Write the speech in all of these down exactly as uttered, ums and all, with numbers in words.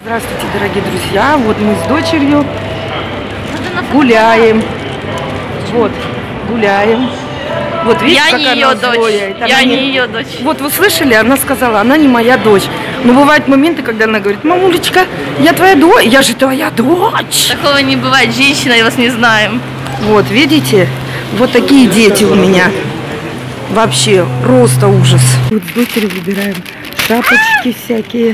Здравствуйте, дорогие друзья. Вот мы с дочерью гуляем. Вот, гуляем. Вот видите, я как не она ее дочь. злая. Я не ее дочь. Вот вы слышали, она сказала, она не моя дочь. Но бывают моменты, когда она говорит: мамулечка, я твоя дочь. Я же твоя дочь. Такого не бывает, женщина, я вас не знаю. Вот, видите, вот такие дети у меня. Вообще, просто ужас. Вот с дочерью выбираем шапочки всякие.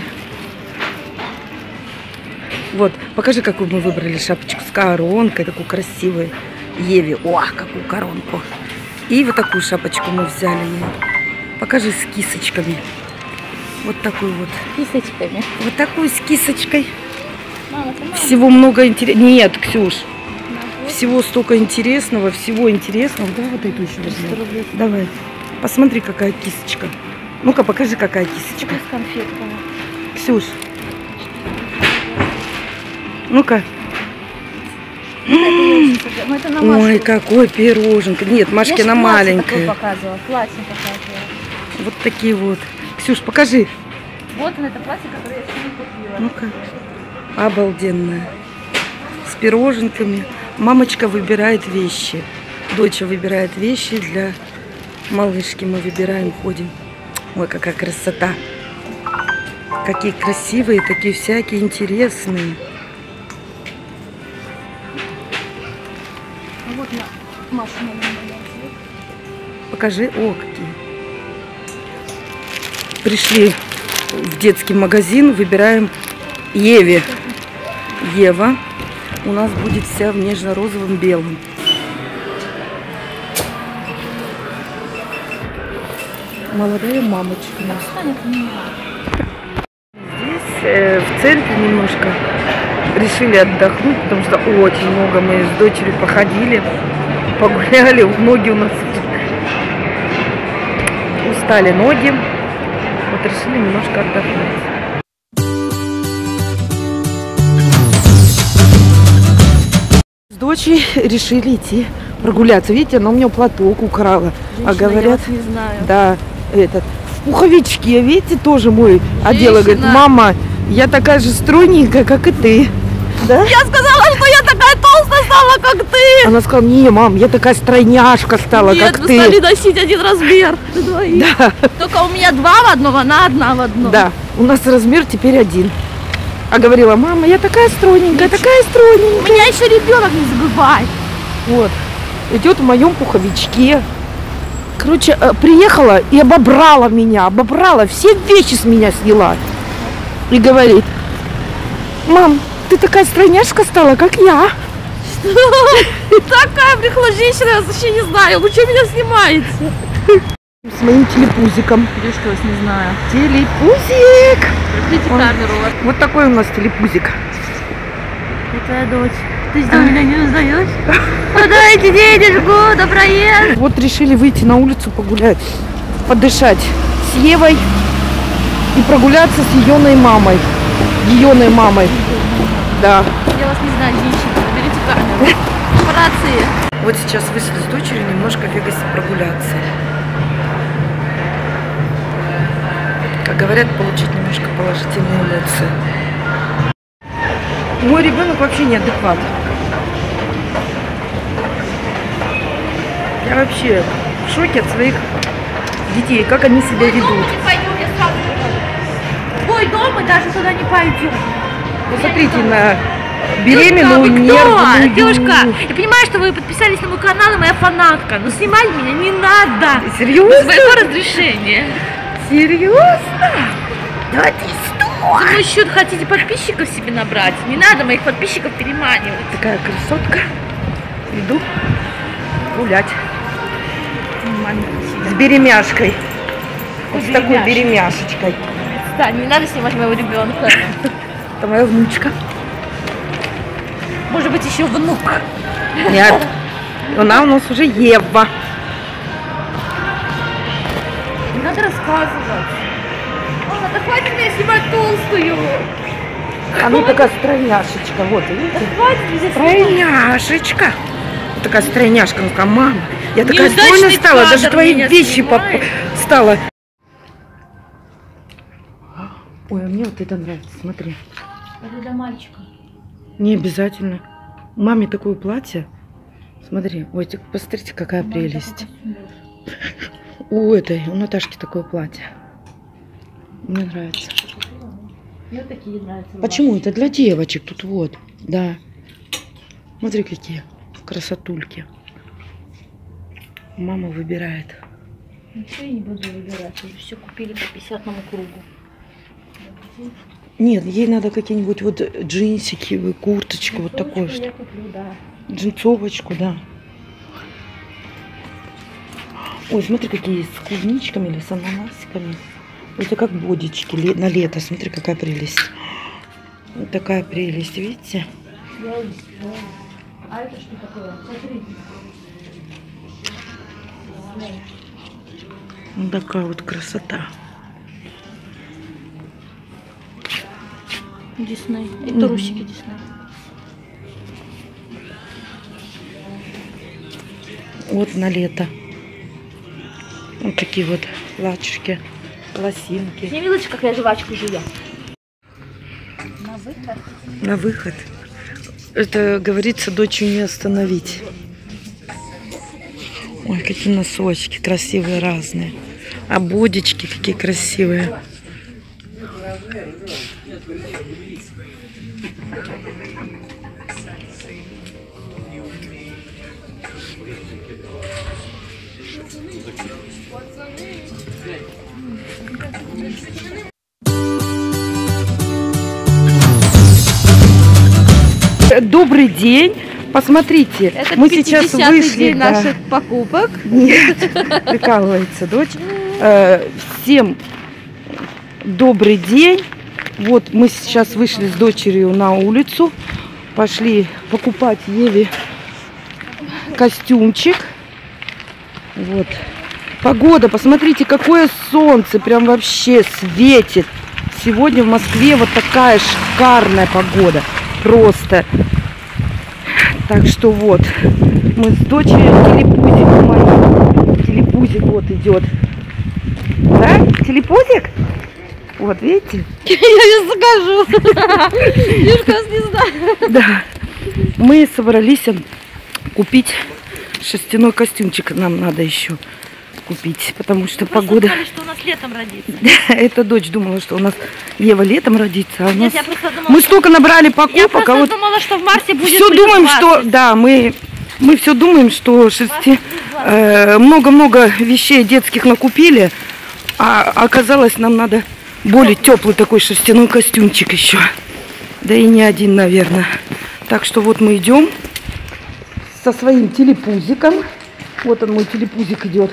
Вот, покажи, какую мы выбрали шапочку с коронкой, такую красивую. Еве, о, какую коронку. И вот такую шапочку мы взяли ей. Покажи с кисочками. Вот такую вот. Кисочками. Вот такую с кисочкой. Мама, мама. Всего много интересного. Нет, Ксюш. Всего столько интересного, всего интересного. Давай вот эту еще возьмем. Давай. Посмотри, какая кисочка. Ну-ка, покажи, какая кисочка. С конфетками. Ксюш. Ну-ка. Ну, это на Ой, какой пироженка. Нет, Машкина маленькая. Показывала, платье показывала. Вот такие вот. Ксюш, покажи. Вот он, это платье, которое я сегодня купила. Ну-ка. Обалденная. С пироженками. Мамочка выбирает вещи. Дочь выбирает вещи для малышки. Мы выбираем, ходим. Ой, какая красота. Какие красивые, такие всякие интересные. Вот на Машу. Покажи. О, какие. Пришли в детский магазин, выбираем Еве. Ева у нас будет вся в нежно-розовом белом. Молодая мамочка у нас. Здесь э, в центре немножко решили отдохнуть, потому что очень много мы с дочерью походили, погуляли, ноги у нас устали ноги. Вот решили немножко отдохнуть. С дочерью решили идти прогуляться. Видите, она у меня платок украла. Женщина, а говорят, я вас не знаю. Да, этот, в пуховичке, видите, тоже мой одела. Говорит, мама, я такая же стройненькая, как и ты. Да? Я сказала, что я такая толстая стала, как ты. Она сказала: не, мам, я такая стройняшка стала, Нет, как вы ты. стали носить один размер. Да. Только у меня два в одном, она одна в одном. Да, у нас размер теперь один. А говорила: мама, я такая стройненькая, Ничего. такая стройненькая. У меня еще ребенок, не забывай. Вот, идет в моем пуховичке. Короче, приехала и обобрала меня, обобрала, все вещи с меня сняла. И говорит: мам, ты такая стройняшка стала, как я. Что? Такая прихла женщина, я вообще не знаю. Вы что меня снимаете? С моим телепузиком. Я что, вас не знаю. Телепузик. Видите камеру. Вот такой у нас телепузик. Это твоя дочь. Ты что, меня не узнаешь? Подайте денежку на проезд. Вот решили выйти на улицу погулять, подышать с Евой и прогуляться с Еёной мамой. Еёной мамой. Да. Я вас не знаю, женщина. Берите камеру. Папарацци. Вот сейчас вышли с дочерью немножко в Вегасе прогуляться. Как говорят, получить немножко положительные эмоции. Мой ребенок вообще неадекват. Я вообще в шоке от своих детей, как они себя ведут. Твой дом, мы даже туда не пойдем. Посмотрите на беременную нервную. Девушка, я понимаю, что вы подписались на мой канал, и моя фанатка, но снимать меня не надо. Серьезно? Без моего разрешения. Серьезно? Да ты что? За мой счет хотите подписчиков себе набрать? Не надо моих подписчиков переманивать. Такая красотка. Иду гулять. С беремяшкой. Вот с такой беремяшечкой. Да, не надо снимать моего ребенка. Это моя внучка. Может быть, еще внук. Нет. Она у нас уже Ева. Не надо рассказывать. Мама, да хватит меня снимать толстую. Она такая стройняшечка. Вот, видите? Да хватит меня стройняшечка. Вот такая стройняшка. Ну, сказала: мама, я такая стройная стала, даже твои вещи поп... стала. Ой, а мне вот это нравится, смотри. Это для мальчика. Не обязательно. Маме такое платье. Смотри, ой, посмотрите, какая Маме прелесть. У этой, у Наташки такое платье. Мне нравится. Мне такие нравятся. Почему? Это для девочек тут вот. Да. Смотри, какие красотульки. Мама выбирает. Ничего я не буду выбирать. Уже все купили по пятидесятому кругу. Нет, ей надо какие-нибудь вот джинсики, курточку, вот такую. Я куплю, да. Джинсовочку, да. Ой, смотри, какие есть с клубничками или с ананасиками. Это как бодички на лето. Смотри, какая прелесть. Вот такая прелесть, видите? А это что такое? Смотри. Вот такая вот красота. Дисней. Это Мгм. русики Дисней. Вот на лето. Вот такие вот платьишки, лосинки. Не видишь, как я жвачку жую? На выход. На выход. Это, говорится, дочью не остановить. Ой, какие носочки красивые разные. А бодички какие красивые. Добрый день. Посмотрите, Это мы сейчас вышли. день Да. наших покупок. Нет, прикалывается дочь. Э, Всем добрый день. Вот мы сейчас вышли с дочерью на улицу. Пошли покупать Еве костюмчик. Вот. Погода, посмотрите, какое солнце. Прям вообще светит. Сегодня в Москве вот такая шикарная погода. Просто. Так что вот. Мы с дочерью телепузик мой. Телепузик вот идет. Да? Телепузик? Вот, видите? Я не закажу. Юшка не знаю. Да. Мы собрались купить шерстяной костюмчик. Нам надо еще купить, потому что Просто погода... думали, что у нас летом родится. Эта дочь думала, что у нас Ева летом родится. А у Нет, нас... я просто думала, Мы что... столько набрали Я покупок, просто а вот думала, что в марте будет все плюс думаем, что... двадцать. Да, мы, мы все думаем, что шерсти... э, много-много вещей детских накупили, а оказалось, нам надо более теплый такой шерстяной костюмчик еще. Да и не один, наверное. Так что вот мы идем со своим телепузиком. Вот он, мой телепузик идет.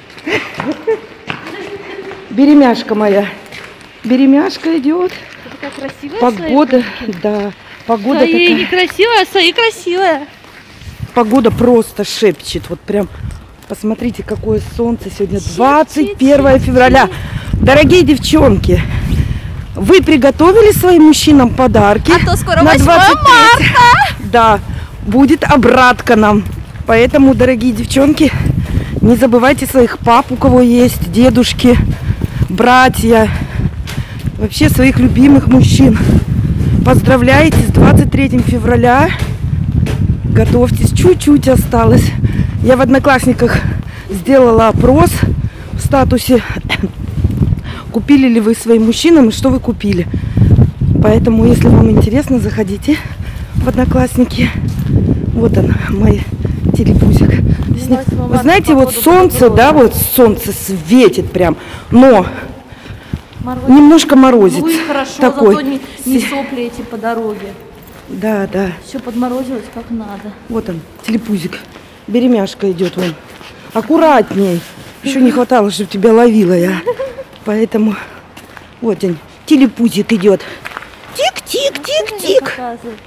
Беремяшка моя. Беремяшка идет. Такая красивая. Погода, да. Погода Свои такая. некрасивая, а свои красивая. Погода просто шепчет. Вот прям, посмотрите, какое солнце сегодня. двадцать первое февраля. Дорогие девчонки, вы приготовили своим мужчинам подарки? А то скоро на восьмое двадцать третье? Да, будет обратка нам. Поэтому, дорогие девчонки, не забывайте своих пап, у кого есть, дедушки, братья, вообще своих любимых мужчин. Поздравляйте с двадцать третьим февраля. Готовьтесь, чуть-чуть осталось. Я в Одноклассниках сделала опрос в статусе, купили ли вы своим мужчинам и что вы купили. Поэтому, если вам интересно, заходите в Одноклассники. Вот он, мой телепузик. Вы знаете, вот солнце, да, вот солнце светит прям, но Морозец. немножко морозец. Ну и хорошо, такой. зато не, не сопли эти по дороге. Да, да. Все подморозилось как надо. Вот он, телепузик. Беремяшка идет вон. Аккуратней. Еще не хватало, чтобы тебя ловила я. Поэтому вот он, телепузик идет. Тик-тик-тик-тик.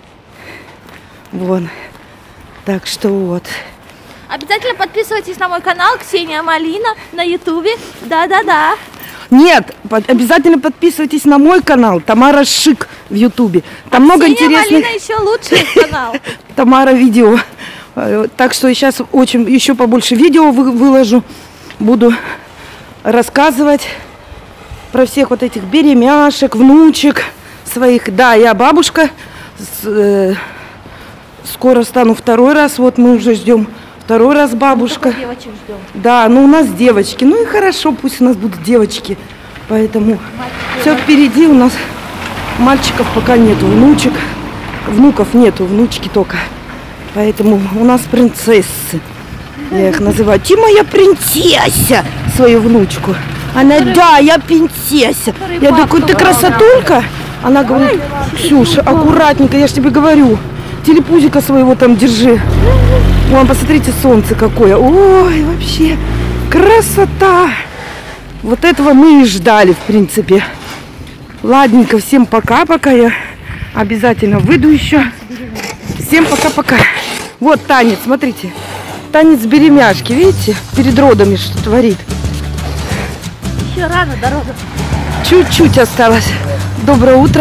Вон. Так что вот. Обязательно подписывайтесь на мой канал Ксения Малина на ютубе. Да-да-да. Нет, под- обязательно подписывайтесь на мой канал Тамара Шик в ютубе. Там много Ксения интересных... Малина еще лучший канал. Тамара видео. Э, Так что сейчас очень еще побольше видео вы- выложу. Буду рассказывать про всех вот этих беремяшек, внучек, своих. Да, я бабушка. С, э, скоро стану второй раз. Вот мы уже ждем второй раз бабушка. Девочек ждем. Да, ну у нас девочки. Ну и хорошо, пусть у нас будут девочки. Поэтому все впереди у нас. Мальчиков пока нету, внучек. Внуков нету, внучки только. Поэтому у нас принцессы. Я их называю. Ты моя принцесса, свою внучку. Она, да, я принцесса. Я такой, ты красотулька? Она говорит, Ксюша, аккуратненько, я ж тебе говорю. Телепузика своего там держи. Вон, посмотрите, солнце какое. Ой, вообще, красота. Вот этого мы и ждали, в принципе. Ладненько, всем пока, пока я обязательно выйду еще. Всем пока-пока. Вот танец, смотрите. Танец беремяшки, видите? Перед родами что творит. Еще рано, дорога. Чуть-чуть осталось. Доброе утро.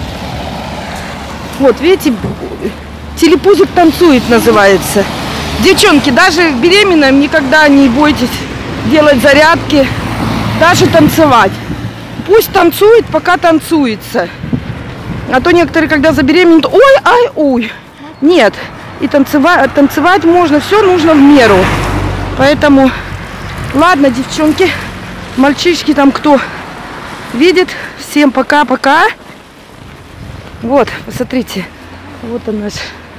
Вот, видите, телепузик танцует называется. Девчонки, даже беременным никогда не бойтесь делать зарядки, даже танцевать. Пусть танцует, пока танцуется. А то некоторые, когда забеременеют, ой, ай, ой. Нет. И танцевать, танцевать можно, все нужно в меру. Поэтому, ладно, девчонки, мальчишки там кто видит. Всем пока-пока. Вот, посмотрите. Вот он наш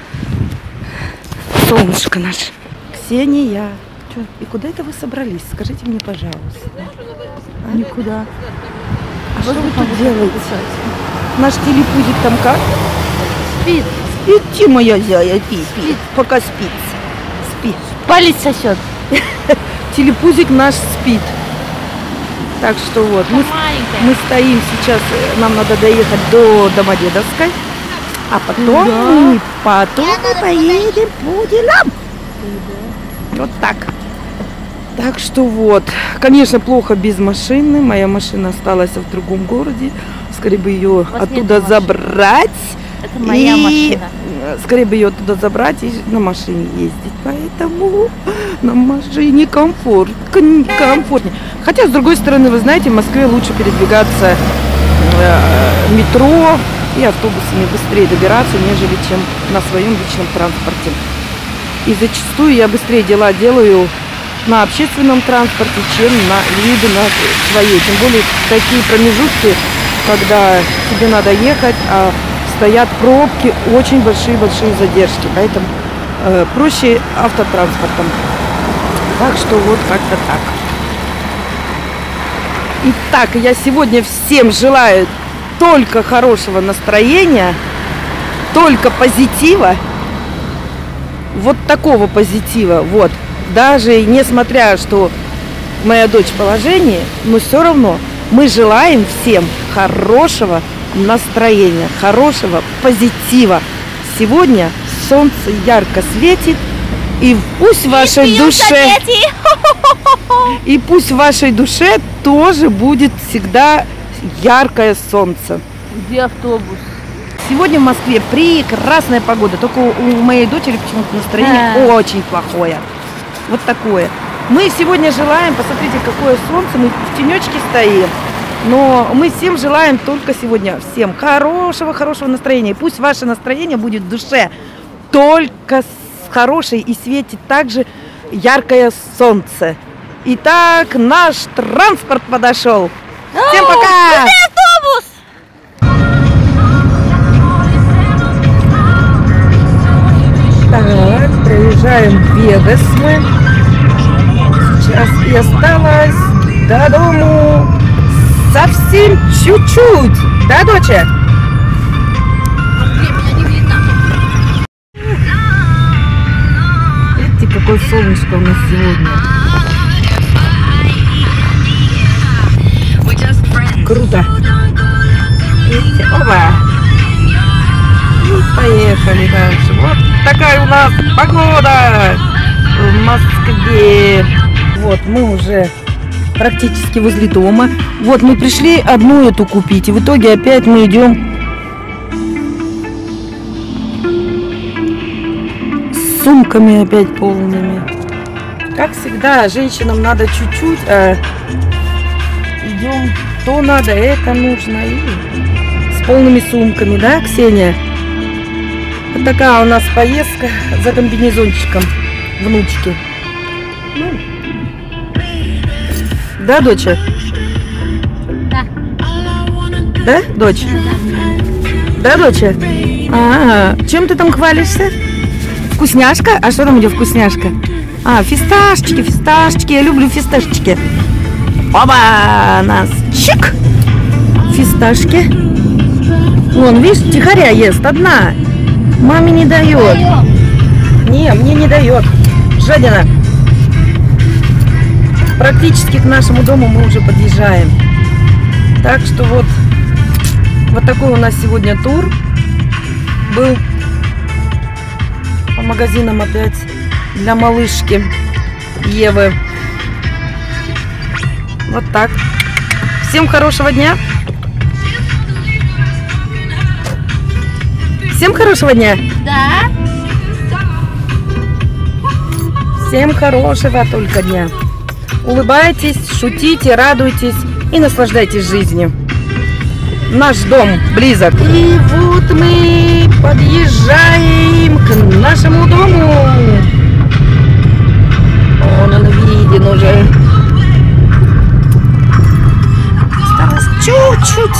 солнышко наше. Ксения. Чё? И куда это вы собрались? Скажите мне, пожалуйста. А? Никуда. А что вы тут делаете? Наш телепузик там как? Спит. Спит, ты моя зая, спит, спит. Пока спит. Спит. Палец сосет. Телепузик наш спит. Так что вот, мы, мы стоим сейчас, нам надо доехать до Домодедовской, а потом, да. мы, потом мы поедем по делам. Да. Вот так. Так что вот, конечно, плохо без машины. Моя машина осталась в другом городе. Скорее бы ее оттуда забрать. Это моя и... машина. Скорее бы ее туда забрать и на машине ездить. Поэтому на машине комфорт, комфортнее. Хотя, с другой стороны, вы знаете, в Москве лучше передвигаться э, метро и автобусами быстрее добираться, нежели чем на своем личном транспорте. И зачастую я быстрее дела делаю на общественном транспорте, чем на либо на своей. Тем более такие промежутки, когда тебе надо ехать, а стоят пробки, очень большие-большие задержки. Поэтому э, проще автотранспортом. Так что вот как-то так. Итак, я сегодня всем желаю только хорошего настроения, только позитива. Вот такого позитива. Вот. Даже несмотря, что моя дочь в положении, но все равно мы желаем всем хорошего настроения, хорошего позитива. Сегодня солнце ярко светит, и пусть в вашей душе, и пусть в вашей душе тоже будет всегда яркое солнце. Где автобус? Сегодня в Москве прекрасная погода, только у моей дочери почему-то настроение а. очень плохое. Вот такое. Мы сегодня желаем, посмотрите, какое солнце, мы в тенечке стоим. Но мы всем желаем только сегодня всем хорошего, хорошего настроения. И пусть ваше настроение будет в душе только хорошее и светит также яркое солнце. Итак, наш транспорт подошел. Всем пока! Автобус! Так, проезжаем Вегас мы. Сейчас и осталось до дому совсем чуть-чуть. Да, доча? Видите, какое солнышко у нас сегодня. Круто. Видите? Опа. И поехали дальше. Вот такая у нас погода в Москве. Вот мы уже практически возле дома. Вот мы пришли одну эту купить. И в итоге опять мы идем с сумками опять полными. Как всегда, женщинам надо чуть-чуть, а идем то надо, это нужно. И полными сумками, да, Ксения? Вот такая у нас поездка за комбинезончиком внучки. Ну. Да, доча? Да. Да, дочь? Да, доча? А, чем ты там хвалишься? Вкусняшка? А что там у тебя вкусняшка? А, фисташечки, фисташечки. Я люблю фисташечки. Оба! Нас. Чик! Фисташки. Вон, видишь, тихоря ест одна. Маме не дает. Не, мне не дает. Жадина. Практически к нашему дому мы уже подъезжаем. Так что вот, вот такой у нас сегодня тур был по магазинам опять для малышки Евы. Вот так. Всем хорошего дня. Всем хорошего дня. Да. Всем хорошего только дня. Улыбайтесь, шутите, радуйтесь и наслаждайтесь жизнью. Наш дом близок. И вот мы подъезжаем к нашему дому. Он, он виден уже. Осталось чуть-чуть.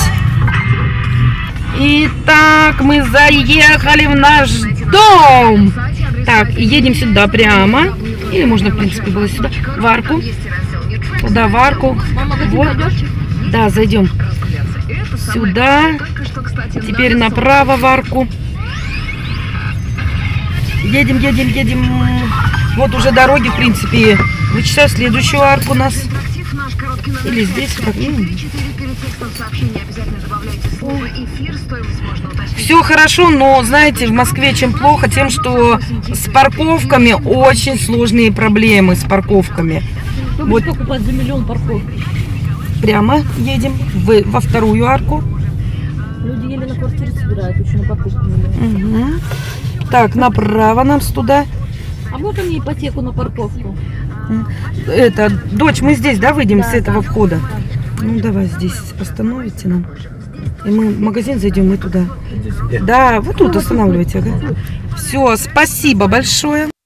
Итак, мы заехали в наш дом. Так, едем сюда прямо. Или можно, в принципе, было сюда. В арку. Туда, в арку. Вот. Да, зайдем. Сюда. Теперь направо в арку. Едем, едем, едем. Вот уже дороги, в принципе. Вычисляю следующую арку у нас. Или здесь. Как... Все хорошо, но, знаете, в Москве чем плохо, тем, что с парковками очень сложные проблемы с парковками. Вот покупать за миллион парковок. Прямо едем в, во вторую арку. Люди еле на квартиру собирают, еще на парковку миллион. Угу. Так, направо нам туда. А можно мне ипотеку на парковку? Это, дочь, мы здесь, да, выйдем Да, с этого да. входа? Ну, давай здесь остановите нам. И мы в магазин зайдем, мы туда. Да, вот тут останавливайте. Ага. Все, спасибо большое.